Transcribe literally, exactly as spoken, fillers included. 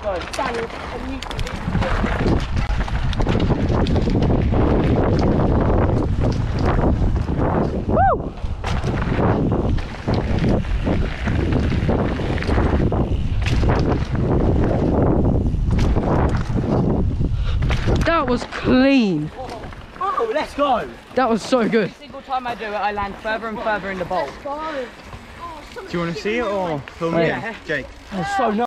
go. Daniel, Woo! That was clean. Oh, let's go. That was so good. Every single time I do it, I land further and further in the bowl. go. Do you want to see it or film Oh, it? yeah. Jake? It's so nice.